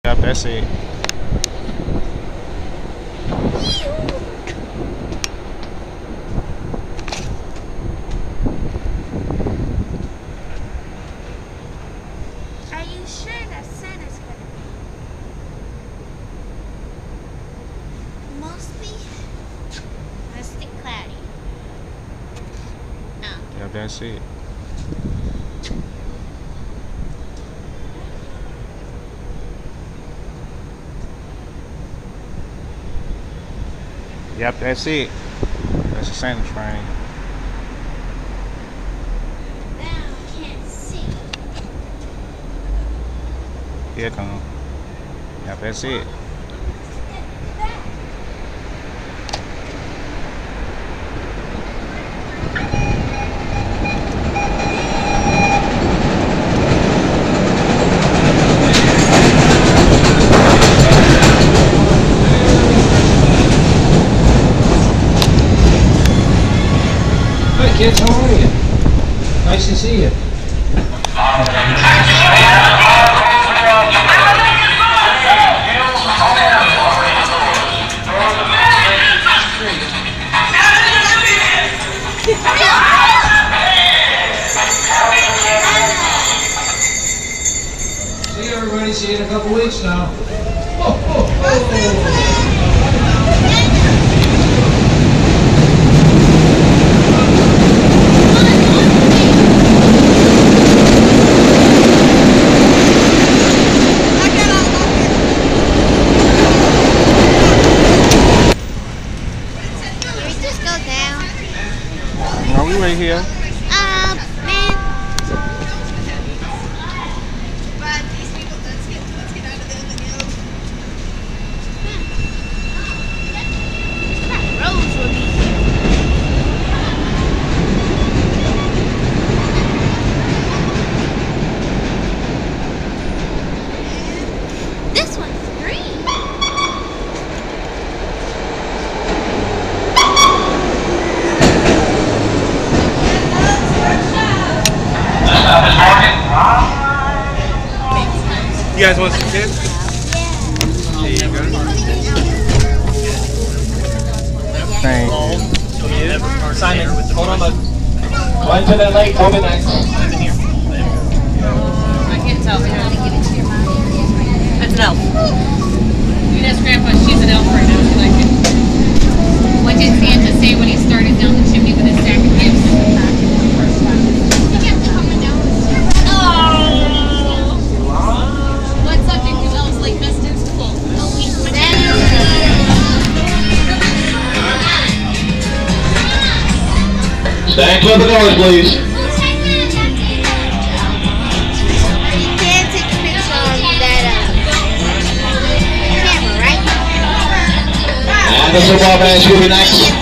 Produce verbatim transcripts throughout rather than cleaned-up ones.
Yep, that's it. Are you sure the sun is going to be mostly, mostly cloudy? No. Yep, that's it. Yep, that's it. That's the Santa train. Now I can't see. Here it comes. Yep, that's it. Kids, how are you? Nice to see you. See you, everybody. See you in a couple weeks now. Oh, oh, oh. Right here. Um, man. But these people, let's get, let's get out of there and go. That roads will be here. This one's green. You guys want some chips? There you go. Thank you. Simon, hold on, bud. Go into that lake, open that. I can't tell. That's an elf. You can ask Grandpa, she's an elf right now. She likes it. What did Santa say when he started down the chimney with his sack of gifts? He kept coming down the stairs. Oh! What subject do elves like best in school? Oh, he's Stand clear of the doors, please. You can't take a picture on that uh, camera, right? And the football match will be next.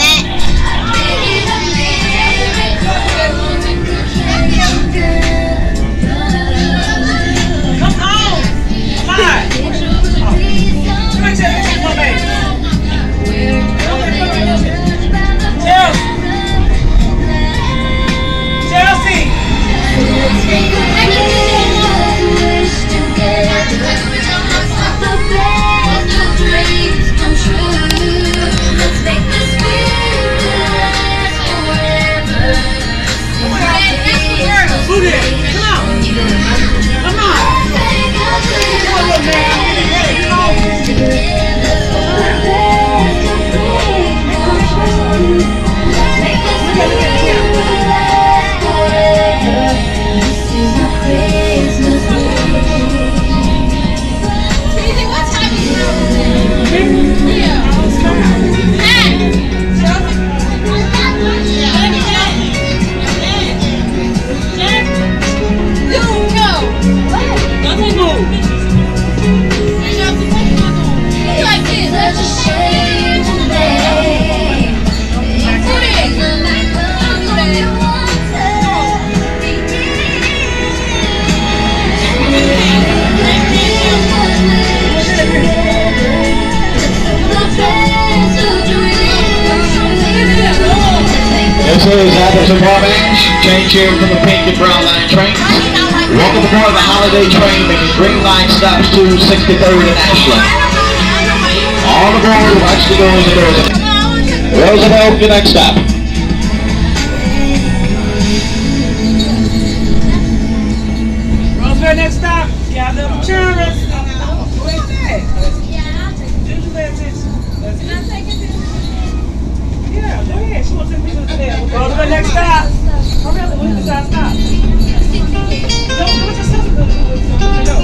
This is Fairbanks, change here from the pink and brown line train. Welcome aboard the holiday train making green line stops to sixty-third and Ashland. All aboard, watch the doors and doors. Roosevelt, your next stop. Roosevelt, next stop. You have the insurance. Where's that? Yeah, go ahead. She wants to take people to there. Roosevelt, next stop. Hurry up, where's the side stop? Don't do it yourself. Go.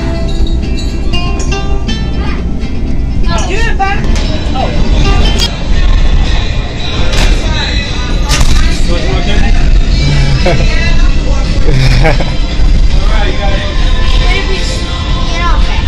You didn't buy it? Oh. Alright, you got it. Get off it.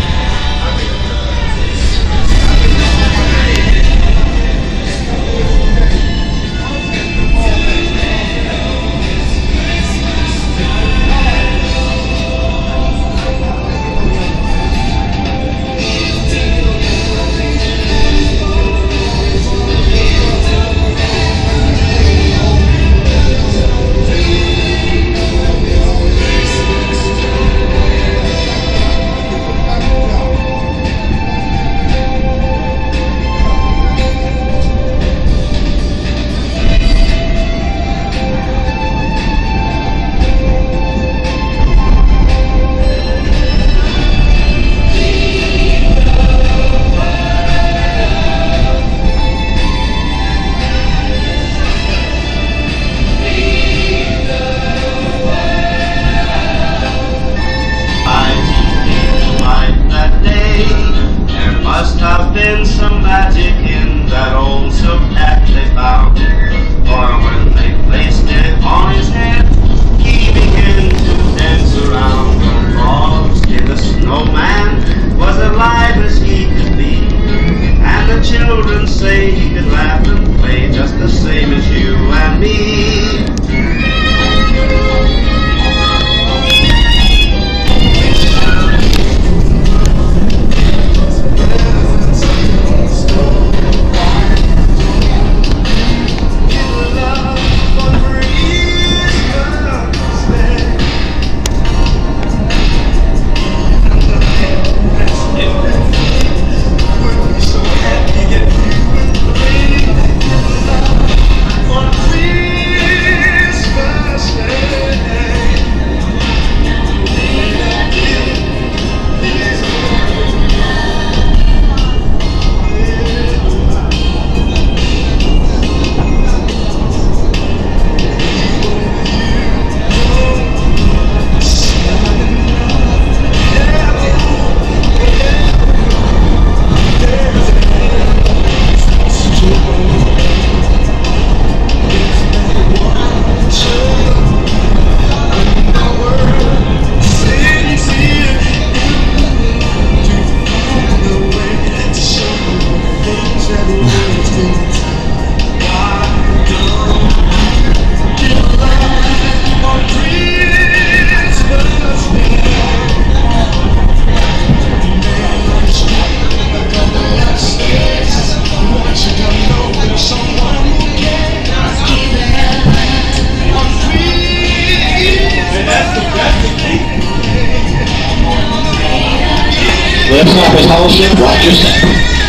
Left stop is Holliston, watch your step.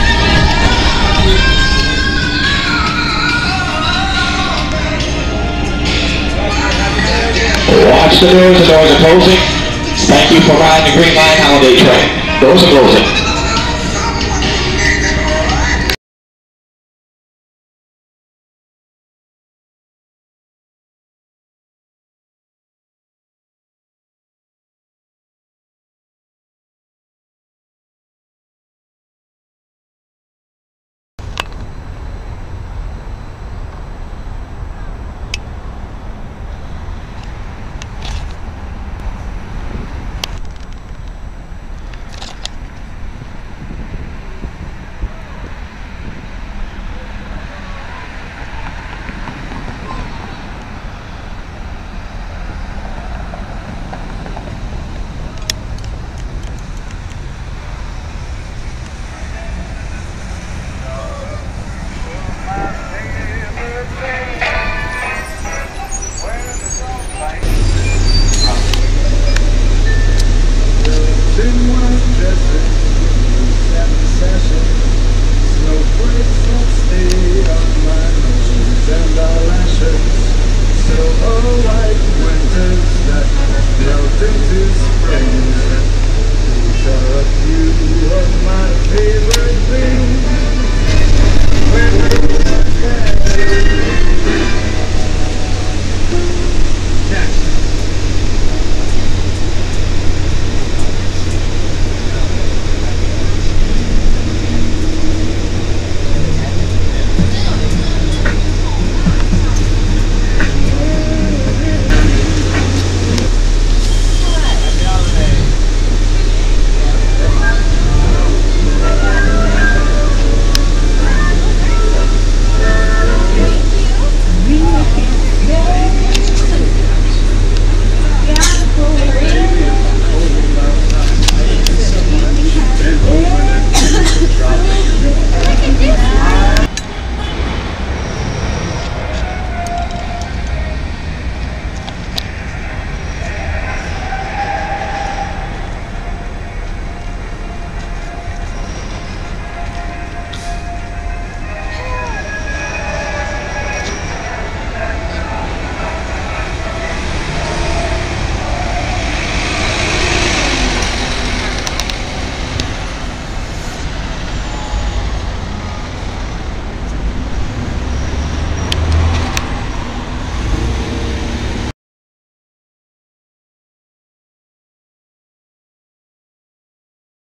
Watch the doors, the doors are closing. Thank you for riding the Green Line Holiday Train. Doors are closing.